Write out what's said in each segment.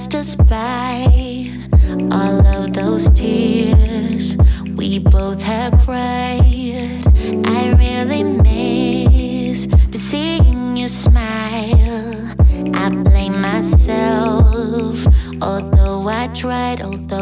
passed us by. All of those tears we both have cried. I really miss to seeing you smile. I blame myself, although I tried.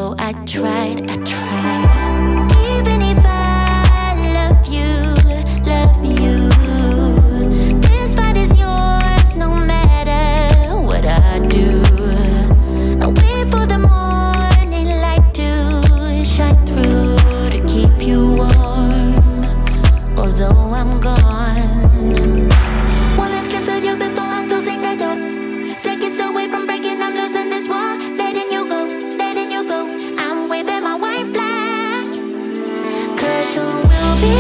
Even if I love you, this fight is yours no matter what I do. I wait for the morning light to shine through to keep you warm, although I'm gone. One last glimpse of you before I'm closing the door. Seconds away from breaking, I'm losing this war. Letting you go, I'm waving my white flag. 'Cause you will be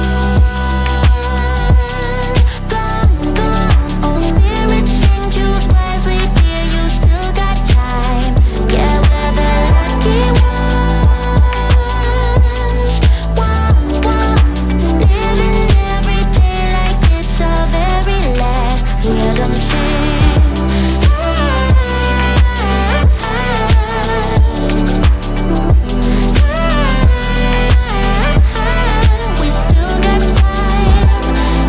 gone. Oh, spirit, sing, choose wisely, dear, you still got time. Yeah, we're the lucky ones. Living every day like it's our very last. Hear them sing. We still got time.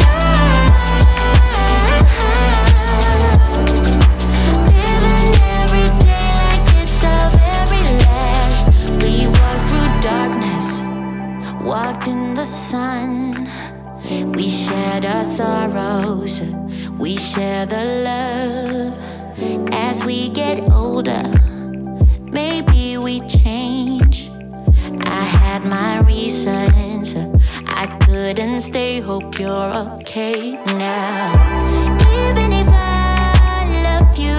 Living every day like it's our very last. We walked through darkness, walked in the sun. We shared our sorrows, we share the love. As we get older, maybe we change. I had my reasons, I couldn't stay. Hope you're okay now. Even if I love you,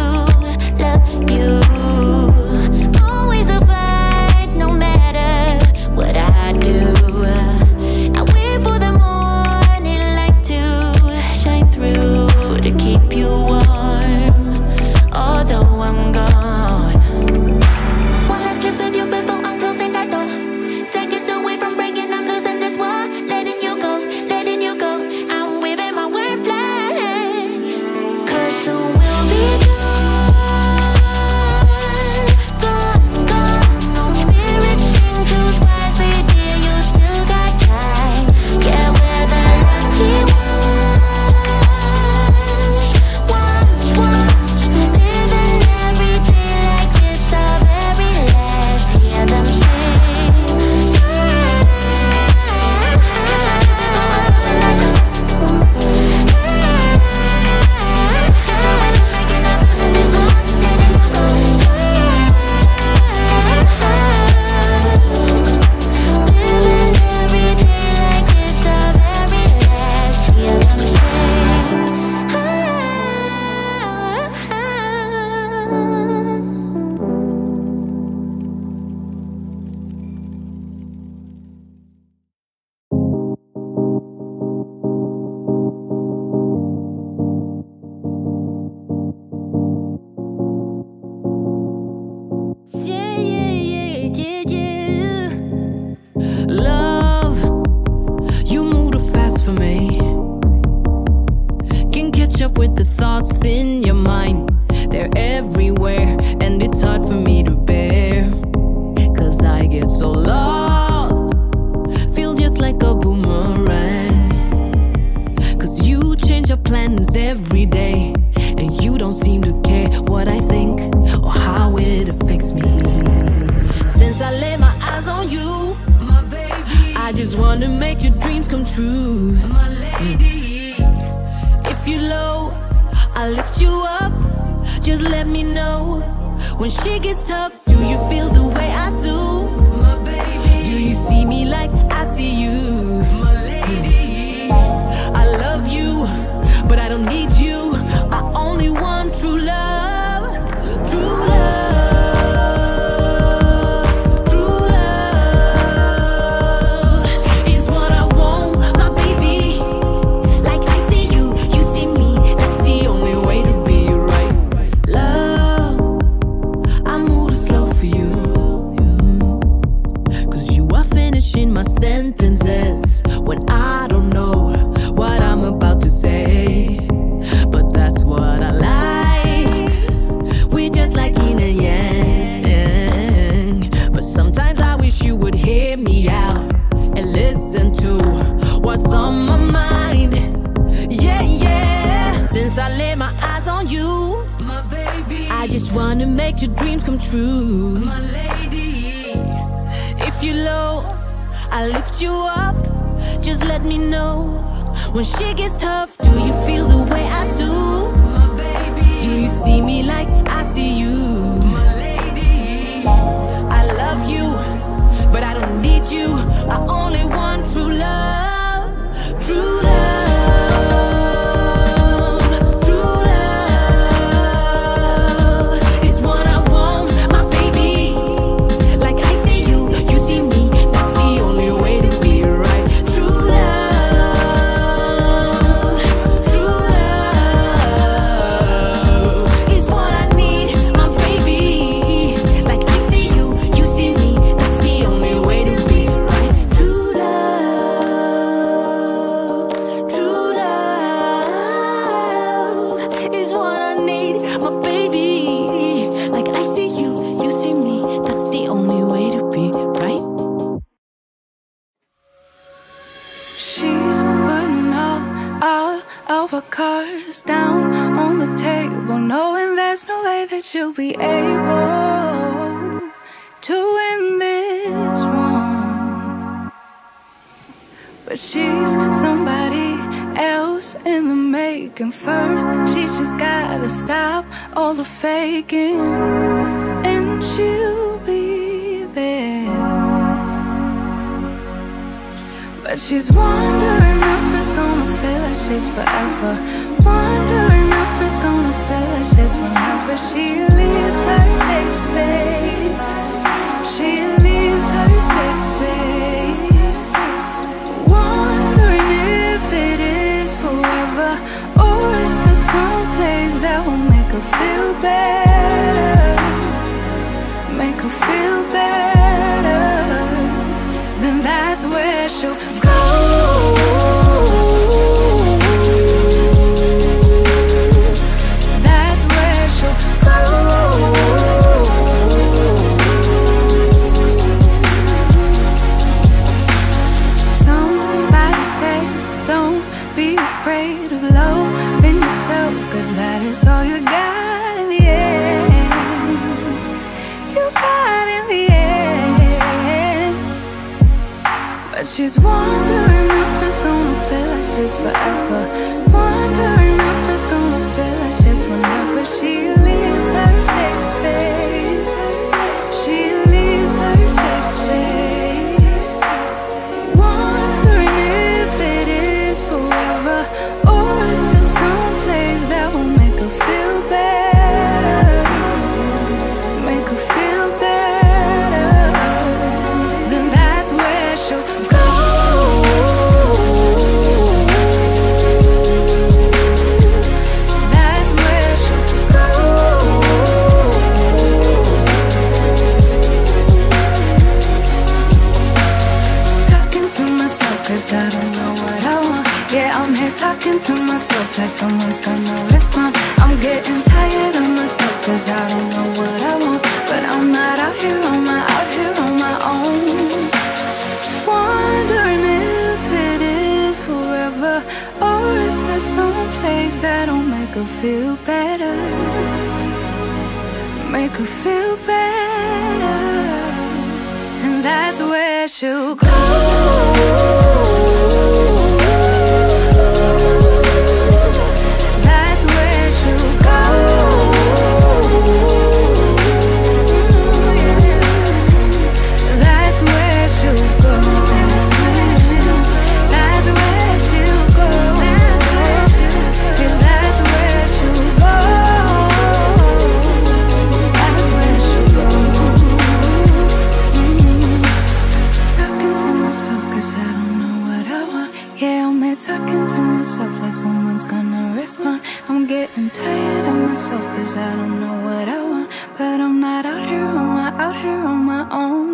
always a fight no matter what I do. I wait for the morning light to shine through to keep you warm, although I'm gone. One last glimpse of you before I'm closing that door. Seconds away from breaking, I'm losing this war. Letting you go, I'm waving my white flag. 'Cause you will be gone. No spirit, sing, choose wisely, dear, you still got time. Yeah, we're the lucky ones. Living every day like it's our very last. Hear them sing. Living every day like it's our very last. Hear them Yeah. Love, you move too fast for me. Can't catch up with the thoughts in your mind. They're everywhere, and it's hard for me to bear. 'Cause I get so lost, feel just like a boomerang. 'Cause you change your plans every day, and you don't seem to care what I think or how it affects me. Since I laid my eyes on you, my baby, I just wanna make your dreams come true, my lady. If you're low, I'll lift you up. Just let me know when shit gets tough. Do you feel the way I do, my baby? Do you see me like I see you, my lady? I love you, but I don't need you. I only want true love, true love. Sentences when I don't know what I'm about to say, but that's what I like. We're just like yin and yang. on you, my baby. I just wanna make your dreams come true, my lady. If you're low, I'll lift you up. Just let me know when shit gets tough. Do you feel the way I do, my baby? Do you see me like I see you, my lady? I love you, but I don't need you. I only want true love, true love. Cards down on the table, knowing there's no way that you'll be able to win this one. But she's somebody else in the making. First, she just gotta stop all the faking, and she'll be there. But she's wondering if it's gonna feel like this forever. Wondering if it's gonna feel like this whenever she leaves her safe space. She leaves her safe space. Wondering if it is forever, or is there some place that will make her feel better? Make her feel better. Then that's where she'll go. That's where she'll go. Somebody said, don't be afraid of loving yourself, 'cause that is all you got in the end. You got in the end. But she's wondering if it's gonna feel like this forever. Wondering if it's gonna feel like this whenever she leaves her safe space. She leaves her safe space. Wondering if it is forever, or is there some place that will make her feel better? Make her feel better. Then that's where she'll go. That's where she'll go. Talking to myself 'cause I don't know what I want. Yeah, I'm here talking to myself like someone's gonna respond. I'm getting tired of myself 'cause I don't know what I want. But I'm not out here on my own. Wondering if it is forever, or is there some place that'll make her feel better? Make her feel better. And that's where she'll go. That's where she'll go. That's where she'll go. That's where she'll go. Yeah, that's where she'll go. That's where she'll go. Talking to myself 'cause I don't know what I want. Yeah, I'm here talking to myself like someone's gonna respond. I'm getting tired of myself 'cause I don't know what I want. But I'm not out here on my own.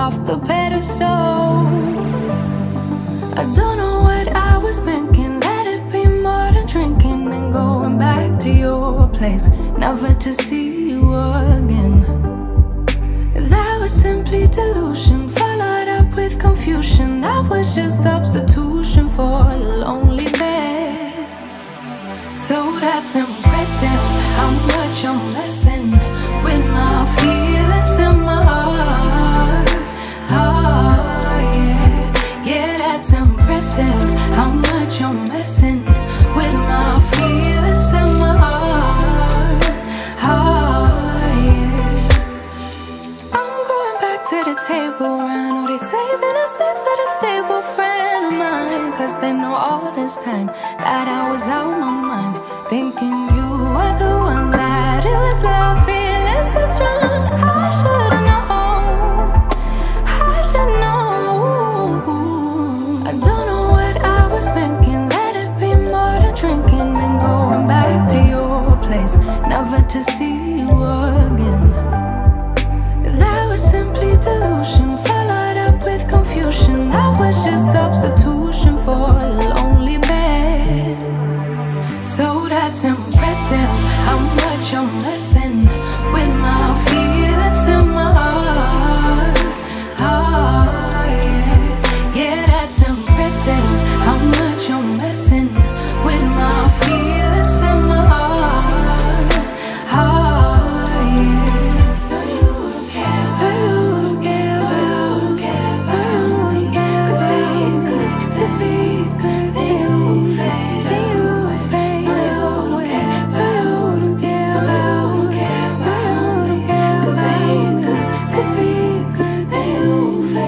off the pedestal. I don't know what I was thinking. Let it be more than drinking and going back to your place, never to see you again. That was simply delusion, followed up with confusion. That was just substitution for a lonely bed. So that's impressive, how much I'm messing with my feelings in my heart. Oh yeah, yeah, that's impressive, how much I'm messing with my feelings in my heart. Oh yeah, I'm going back to the table round. Oh, they saving us up for the stable friend of mine, 'cause they know all this time that I was out my mind, thinking you were the one, that it was love, feelings were strong. I should've known, I should know. I don't know what I was thinking. Let it be more than drinking and going back to your place, never to see you again. That was simply delusion, followed up with confusion. That was just substitution for a lonely bed. So that's impressive, how much I'm messing with my feelings in my heart. Oh yeah, yeah, that's impressive, how much I'm messing with my feelings in my heart. Oh yeah, no, you don't care, no, you don't care, no, you don't care, no, you don't care. Could be good, then you fade, then you fade. No, you don't care, no, you don't care, no, you don't care, no, you don't care. Could be good, then you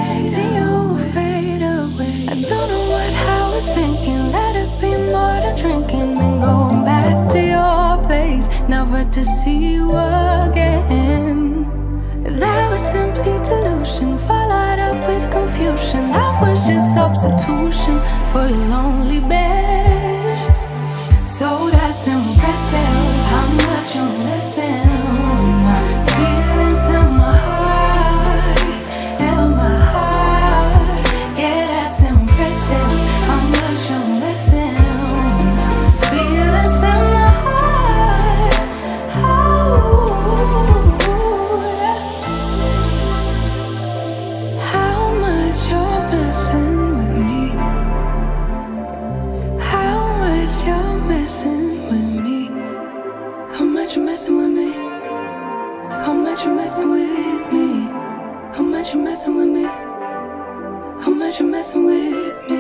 fade away. I don't know what I was thinking. Let it be more than drinking and going back to your place, never to see you again. That was simply delusion, followed up with confusion. That was just substitution for your lonely bed. So that's impressive, how much I'm missing my feelings in my heart, in my heart. Yeah, that's impressive, how much I'm missing my feelings in my heart. Oh, yeah. How much you're messing with me, how much you're messing with me, how much you're messing with me, how much you're messing with me, how much you're messing with me, how much you're messing with me.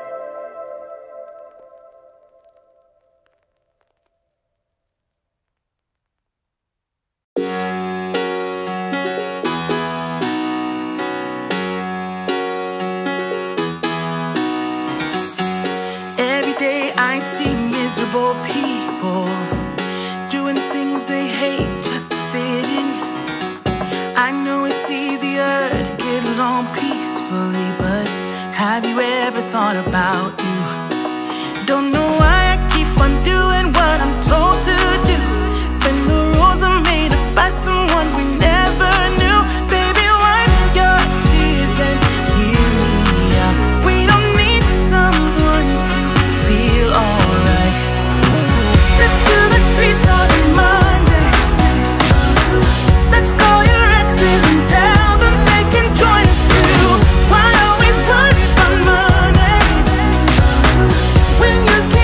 Every day I see miserable people doing things they hate just to fit in. I know it's easier to get along peacefully, but have you ever thought about you? Don't know why I keep on doing what I'm told to do, when the rules are made up by someone we never knew. Baby, wipe your tears and hear me out. We don't need someone to feel alright. Let's do the streets on a Monday. Let's call your exes and tell them they can join us too. Why always put it on Monday when you can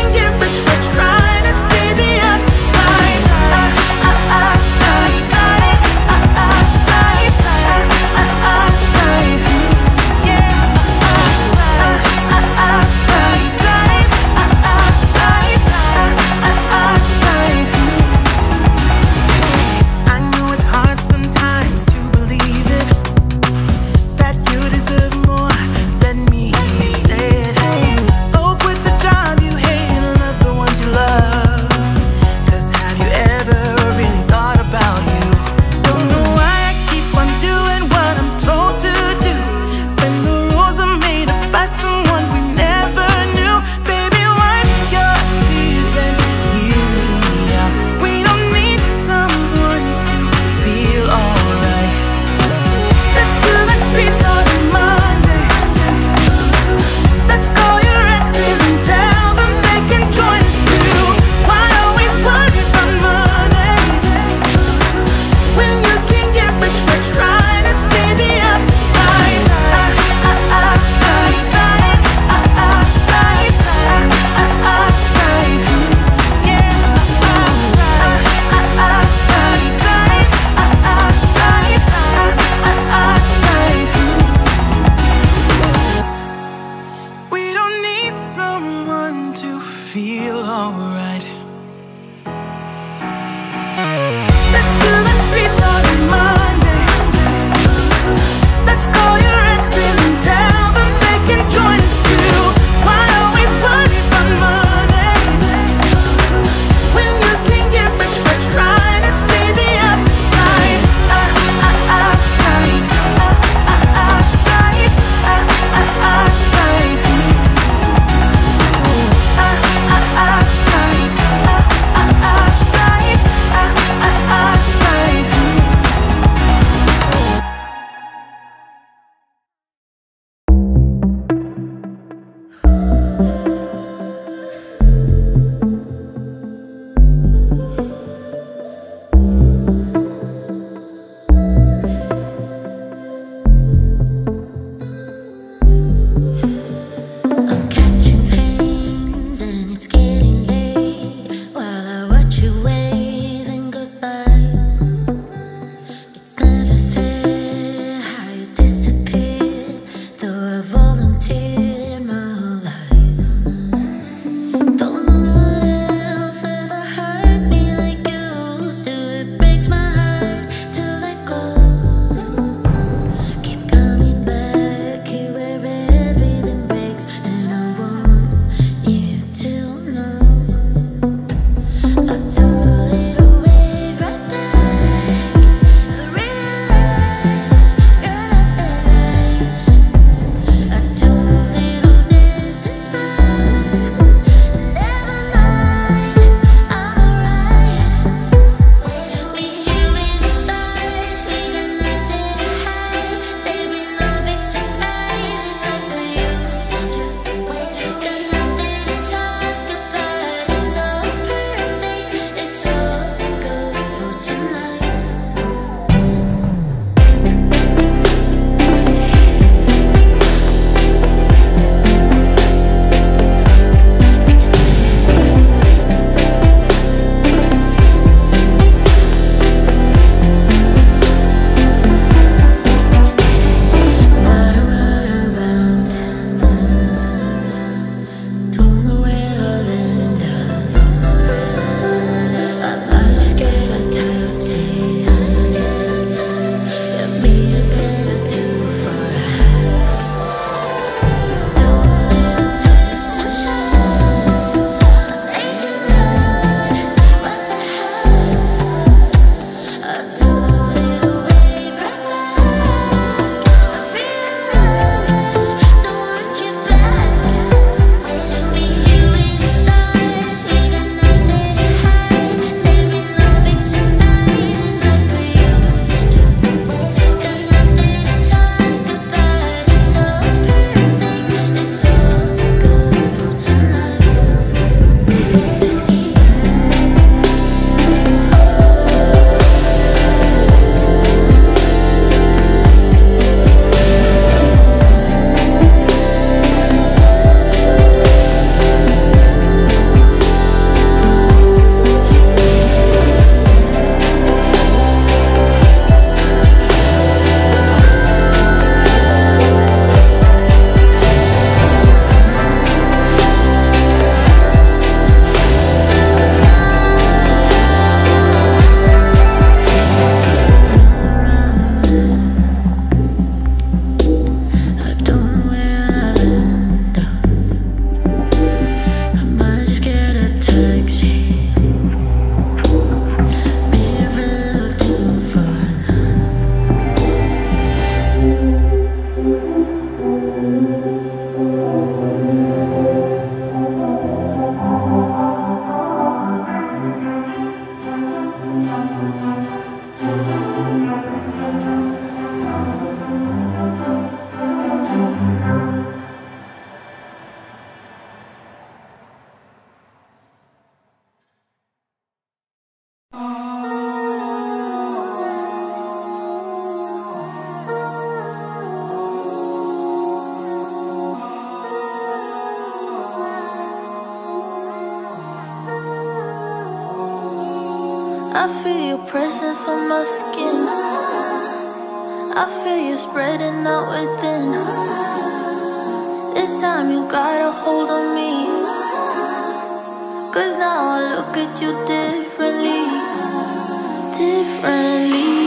I feel your presence on my skin. I feel you spreading out within. This time you got a hold on me. 'Cause now I look at you differently. Differently.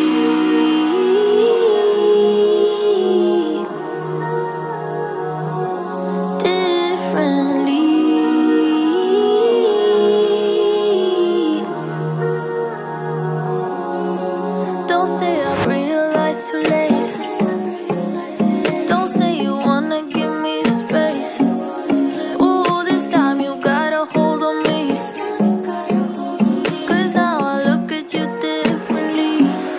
Differently.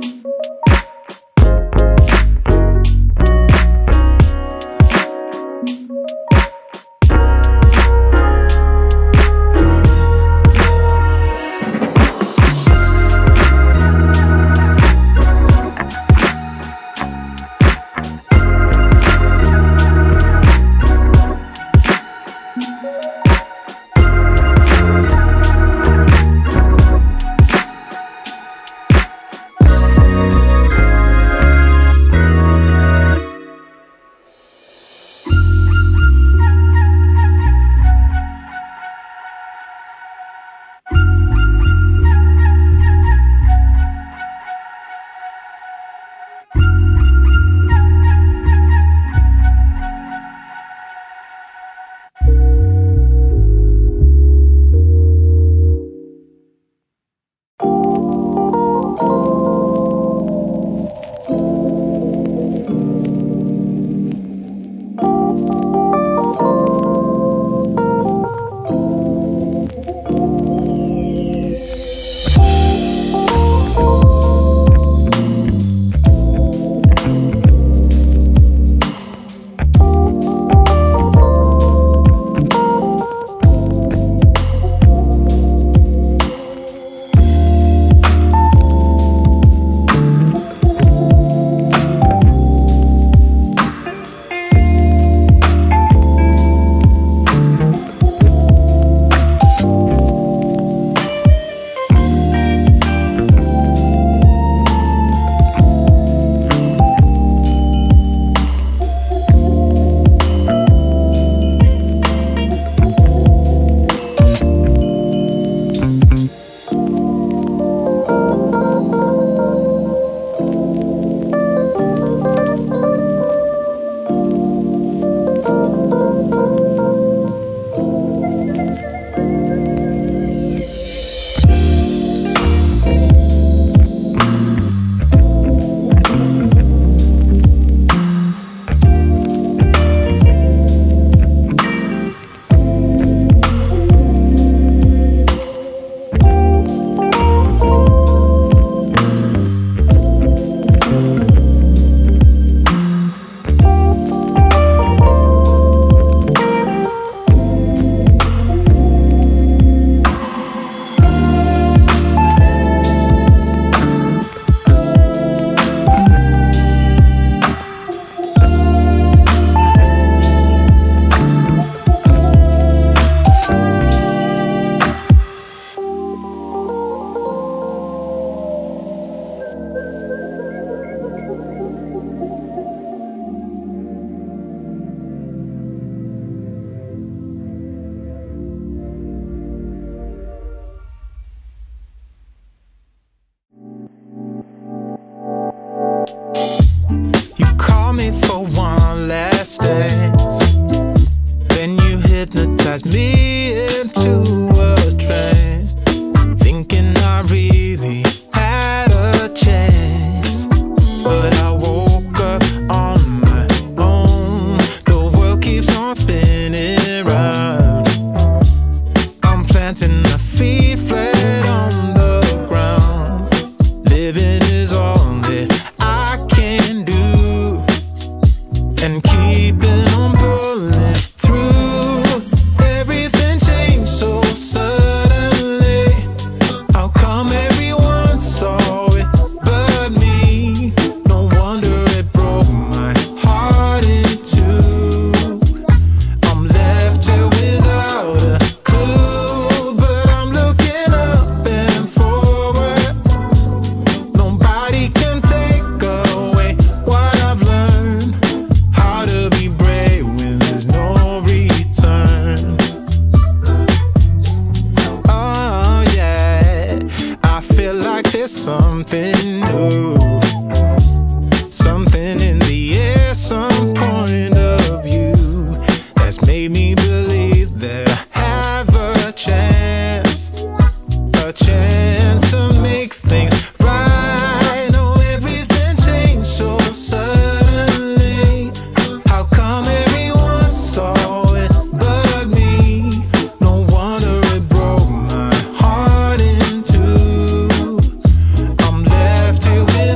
hypnotize me into a trance, thinking I really had a chance. But I woke up on my own. The world keeps on spinning round. I'm planting my feet flat on the ground. Living is all that I can do, and keeping on pulling through. Everything changed so suddenly. How come everyone saw it but me? No wonder it broke my heart in two. I'm left here without a clue, but I'm looking up and forward. Nobody can take away what I've learned, how to be brave when there's no return. Oh yeah, I feel like there's something new, something in the air, some point of view that's made me believe that I have a chance to make things right. No, everything changed so suddenly. How come everyone saw it but me? No wonder it broke my heart in two. I'm left here with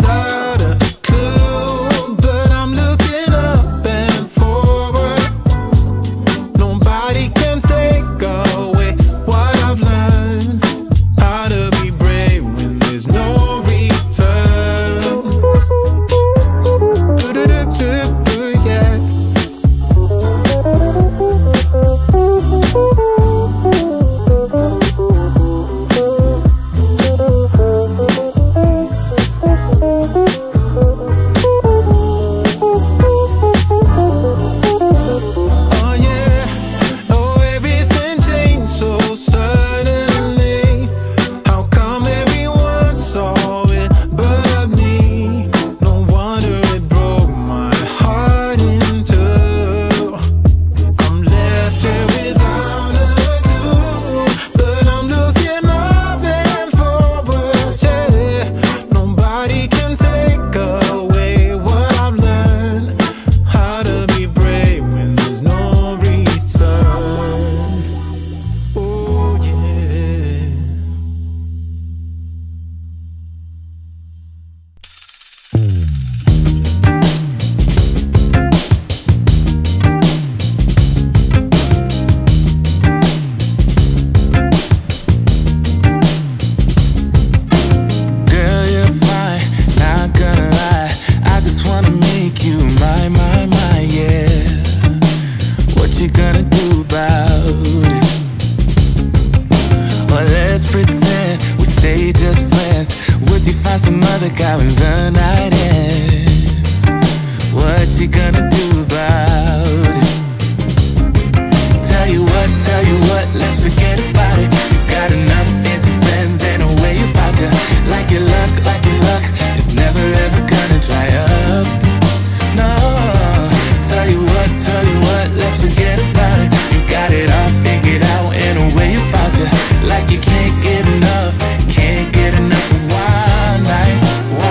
the night ends. What you gonna do about it? Tell you what, let's forget about it. You've got enough fancy friends and a way about you. Like your luck, it's never ever gonna dry up. No, tell you what, let's forget about it. You got it all figured out and a way about you. Like you can't get enough of wild nights.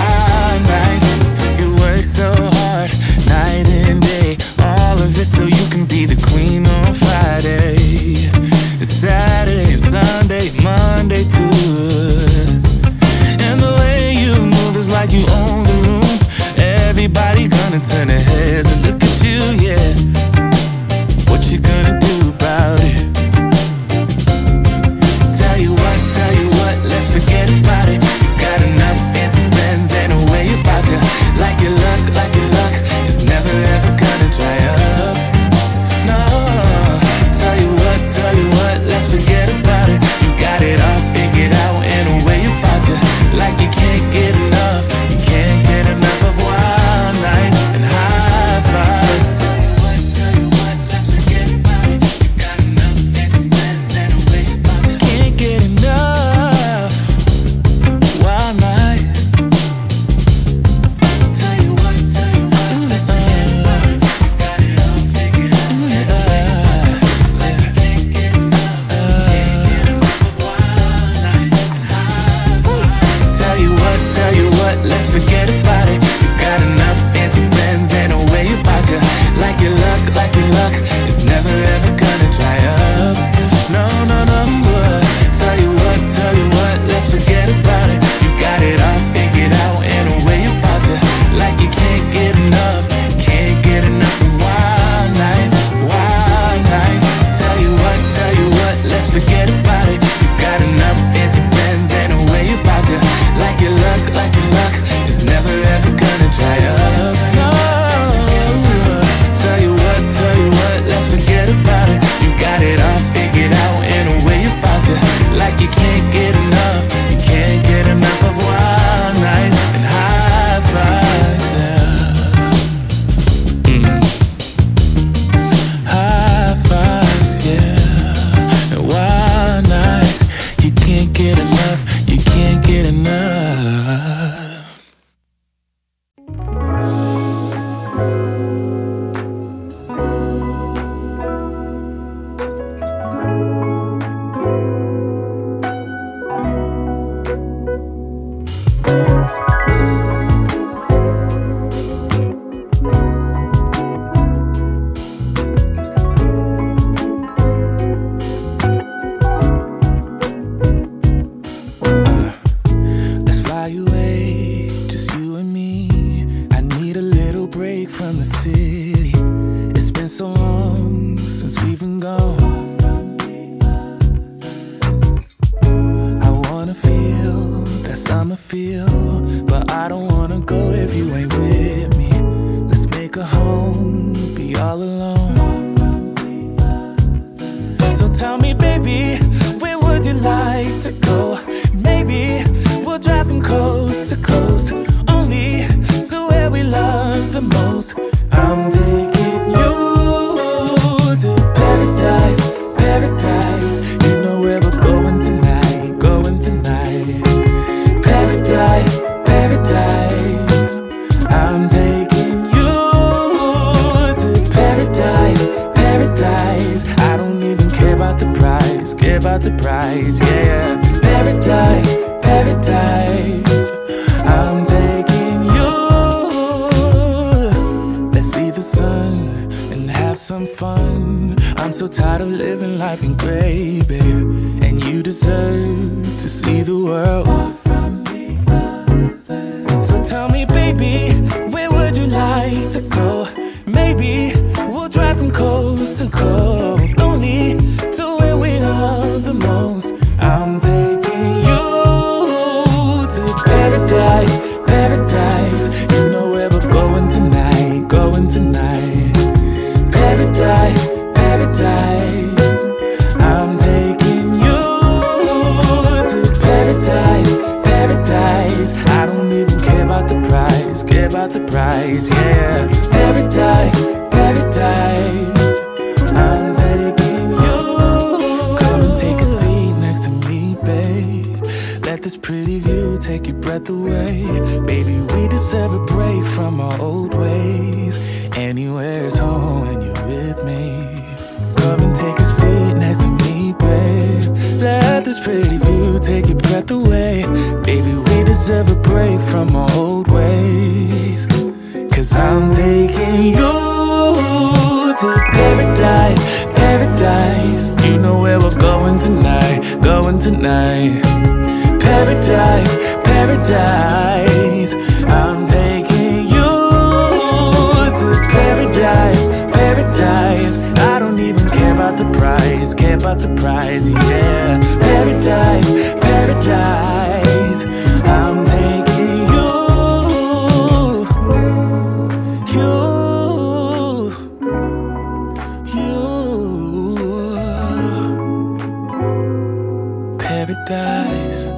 You work so hard, night and day, all of it so you can be the queen on Friday. It's Saturday and Sunday, Monday too. And the way you move is like you own the room. Everybody gonna turn their heads and look at you, yeah. What you gonna do about it? Tell you what, let's forget about it. You've got enough fancy friends and a way about you. Like your luck, it's never ever gonna dry up. No, tell you what, let's forget about it. You got it all figured out and a way about you. Like you can't get enough of wild nights and high fives. Tell you what, let's forget about it. You got enough fancy friends and a way about you. Can't get enough wild nights. Tell you what, let's forget about it. You got it all figured out and a way about you. Like you can't get enough of wild nights and high fives. Tell you what, let's forget about it. You've got enough fancy friends and a way about you. Like your luck, it's never ever gonna dry up. No. Tell you what, let's forget about it. You got it all figured out and a way about you. Like you can't get enough of wild nights. Tell you what, let's forget about it. You've got enough fancy friends and a way about you. Like your luck, it's never ever gonna dry up. No. Tell you what, let's forget about it. You got it all figured out and a way about you. Like you can't get enough of wild nights and high fives. High fives, yeah. And wild nights, you can't get enough. Let's fly away, just you and me. I need a little break from the city. It's been so long since we've been gone. I wanna feel that summer feel, but I don't wanna go if you ain't with me. Let's make a home, be all alone. So tell me, baby, where would you like to go? Maybe we'll drive from coast to coast, only to where we love the most. I'm taking you to paradise. You know where we're going tonight. Paradise. I'm taking you to paradise. I don't even care about the price, yeah. Paradise. I'm taking you. Let's see the sun and have some fun. I'm so tired of living life in gray, babe. And you deserve to see the world. So tell me, baby, where would you like to go? Maybe we'll drive from coast to coast, only to where we love the most. I'm taking you to paradise. You know where we're going tonight. Paradise. I'm taking you to paradise. I don't even care about the prize, care about the prize, yeah. Paradise, paradise, I'm taking you. Come and take a seat next to me, babe. Let this pretty view take your breath away. Baby, we deserve a break from our old ways. Anywhere's home when you're with me. Come and take a seat next to me, babe. Let this pretty view take your breath away. Baby, we deserve a break from our old ways. 'Cause I'm taking you to paradise, paradise. You know where we're going tonight, going tonight. Paradise, paradise. I'm taking you to paradise, paradise. I don't even care about the prize, care about the prize, yeah. Paradise, paradise. I'm taking you, paradise.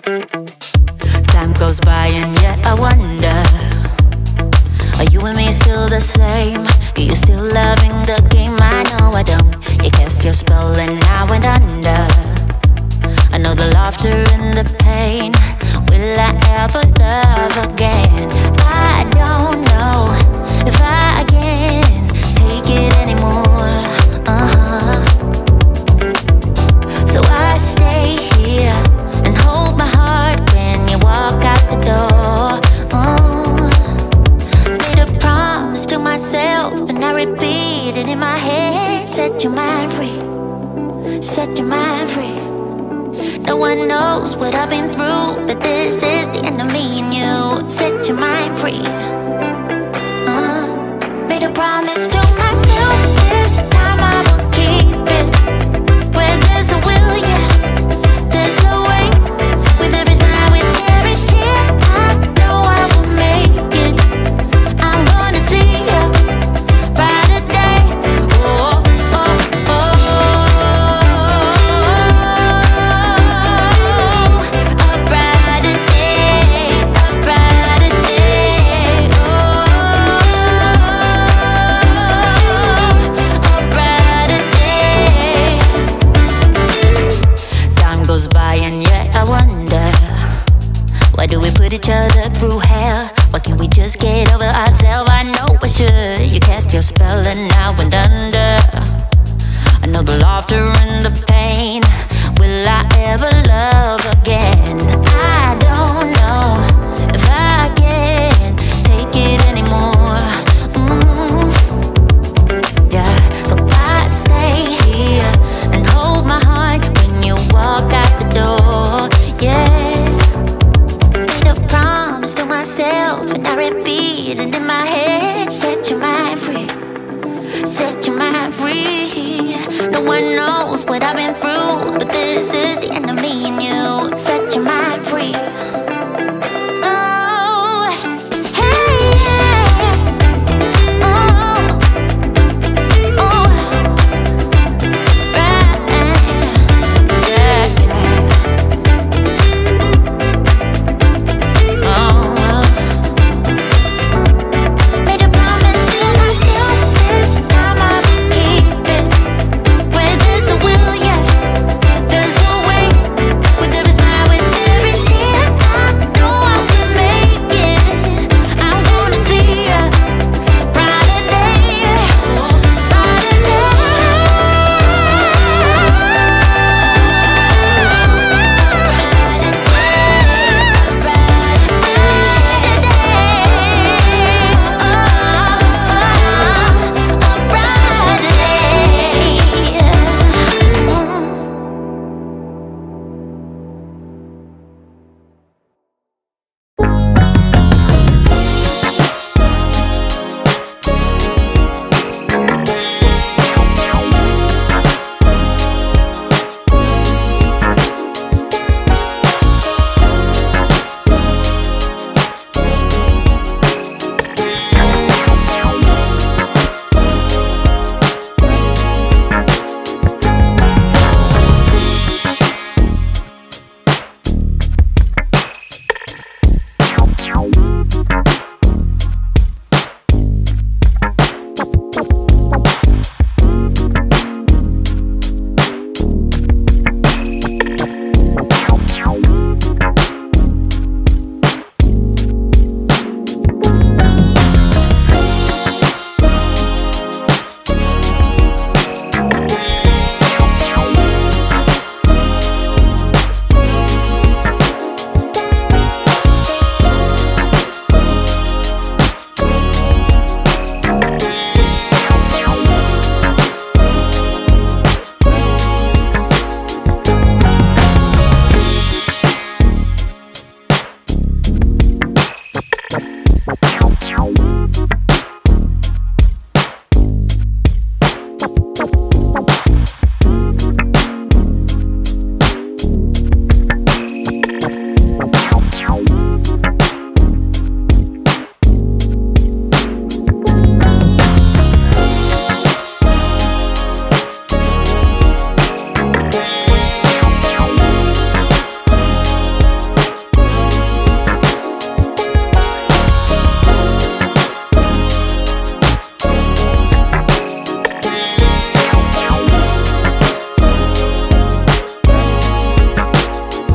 Time goes by and yet I wonder, are you and me still the same? Are you still loving the game? I know I don't. You cast your spell and I went under. I know the laughter and the pain. Will I ever love again? I don't know if I can take it anymore. So I stay here and hold my heart when you walk out the door. Made a promise to myself and I repeat it in my head. Set your mind free, set your mind free. No one knows what I've been through, but this is the end of me and you. Set your mind free. Made a promise to myself, this time I will keep it. Where there's a will, yeah, there's a way. With every smile, with every tear, I know I will make it. I'm gonna see a brighter day. Oh, oh, oh. A brighter day, a brighter day. Oh, a brighter day. Time goes by and yet I wonder, why do we put each other through hell? Why can't we just get over ourselves? I know I should. You cast your spell and I went under. I know the laughter and the pain. Will I ever love again? I don't know if I can take it anymore. Yeah, so I stay here and hold my heart when you walk out the door. Yeah, made a promise to myself and I repeat it in my head. Set your mind free, set your mind free. No one knows what I've been through, but this is the end of me and you. Set your mind free.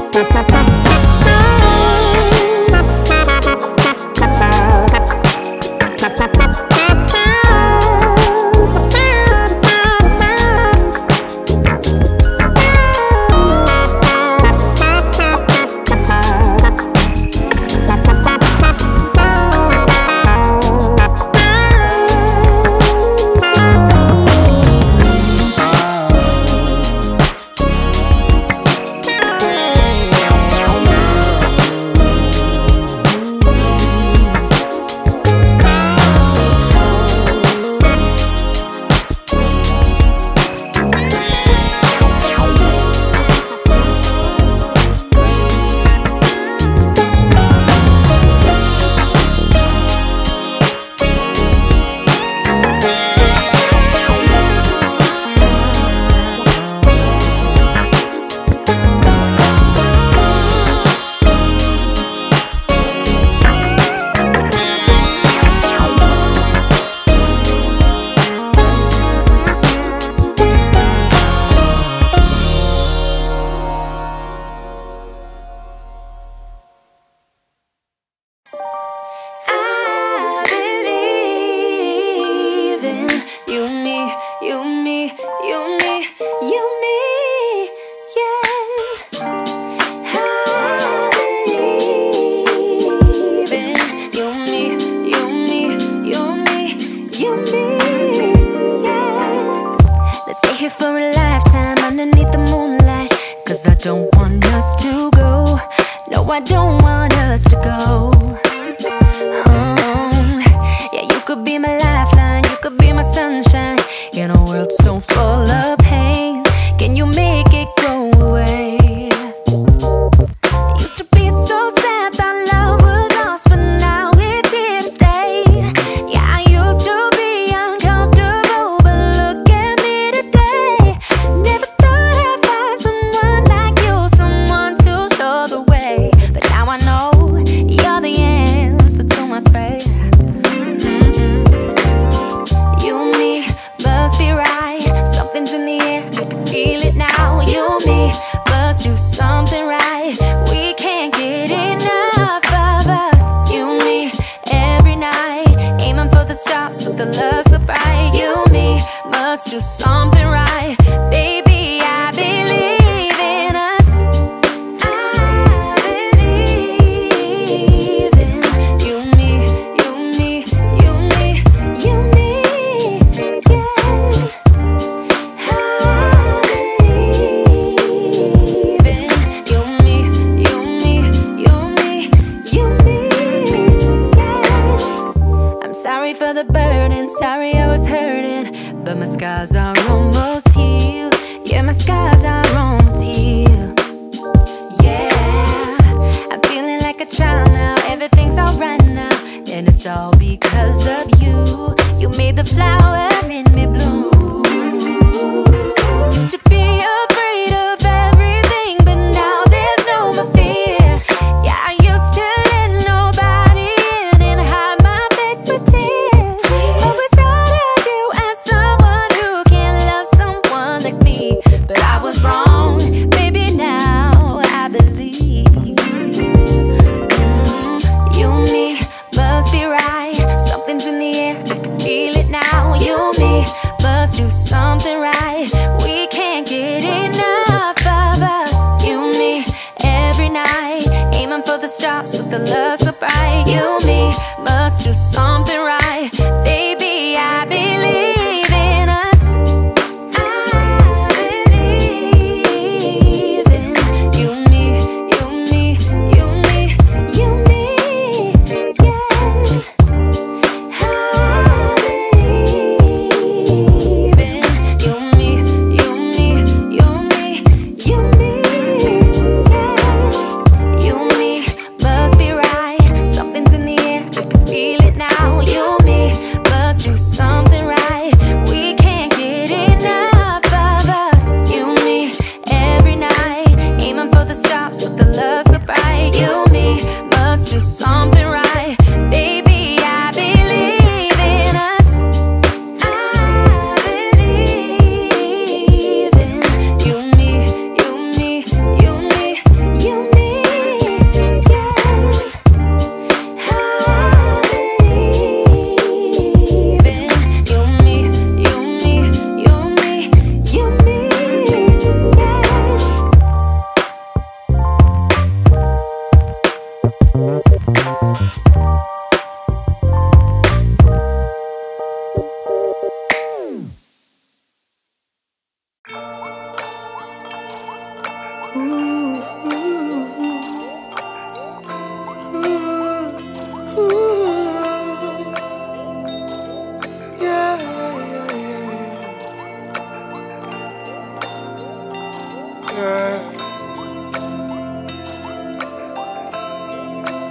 Now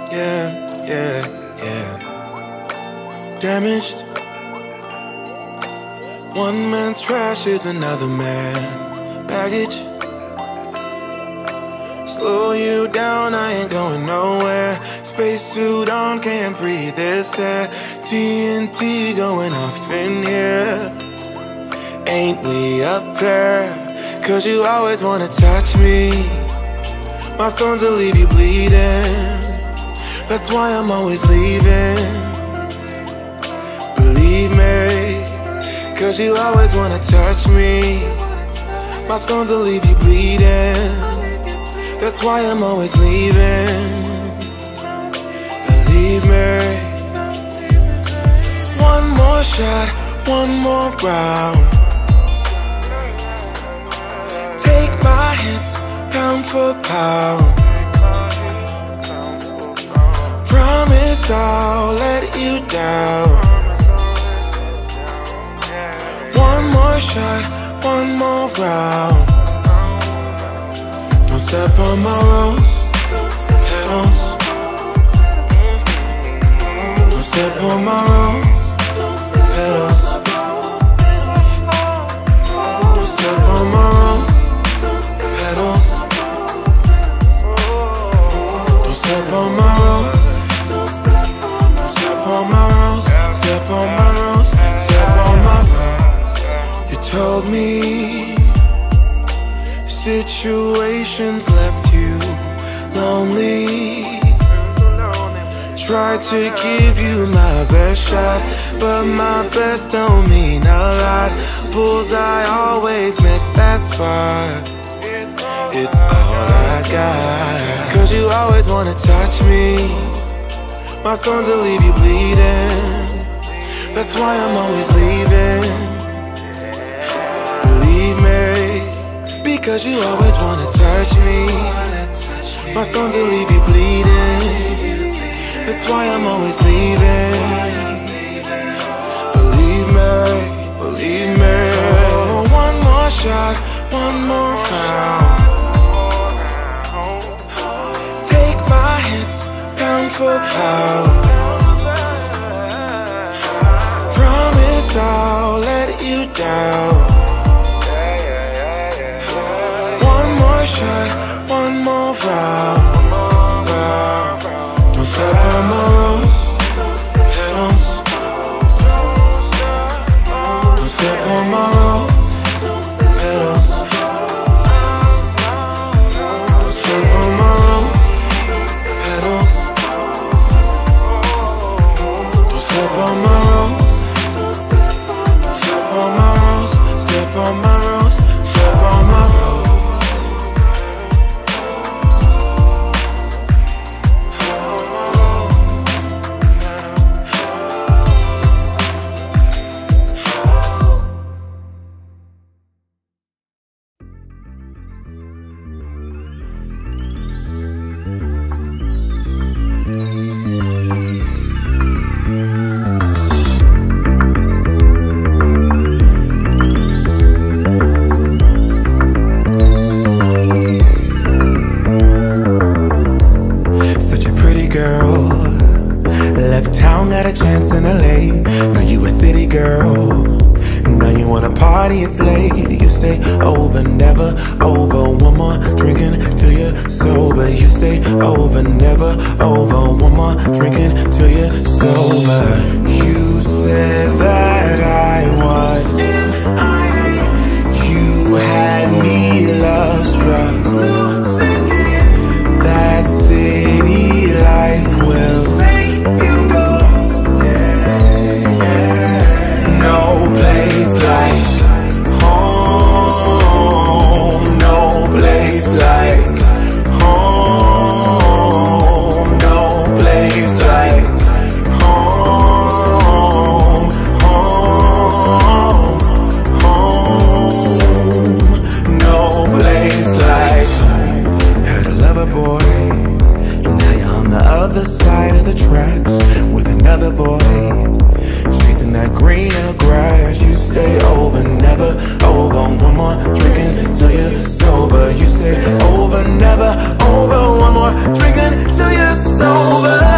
Damaged. One man's trash is another man's baggage. Slow you down, I ain't going nowhere. Spacesuit on, can't breathe this air. TNT going off in here. Ain't we up there? Cause you always wanna touch me. My thorns will leave you bleeding. That's why I'm always leaving. Believe me, cause you always wanna touch me. My thorns will leave you bleeding. That's why I'm always leaving. Believe me. One more shot, one more round. Take my hits, pound for pound. Promise I'll let you down. One more shot, one more round. Don't step on my rose petals. Don't step on my rose petals. Don't step on my rose petals. Don't step on my rose. Don't step on my rose. Step on my rose. Step on my rose. You told me situations left you lonely. Tried to give you my best shot, but my best don't mean a lot. Bullseye always miss that spot. It's all I got. Cause you always wanna touch me. My thorns will leave you bleeding. That's why I'm always leaving. Believe me, because you always wanna touch me. My thorns will leave you bleeding. That's why I'm always leaving. Believe me. So one more shot, one more round. Take my hits, pound for pound. Promise I'll let you down. One more shot, one more round. Don't step on my rose petals. Don't step on my rose petals. Don't step on my rose petals. Don't step on my rose. Don't step on my rose. Step on my rose. Step on my rose. It's late, you stay over, never over. One more drinking till you're sober. You stay over, never over. One more drinking till you're sober. You said that I won. You had me love struck. That city life will make you go. No place like like home, no place like home, home, home, no place like. Had a lover boy, now you're on the other side of the tracks with another boy, chasing that greener grass. You stay over, never over. One more drinking till you're sober. You stay over, never over. One more drinking till you're sober.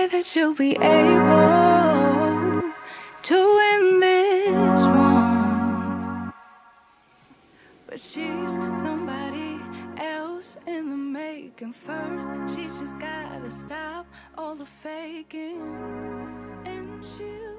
way that you'll be able to win this one. But she's somebody else in the making. First, she just gotta stop all the faking, and she'll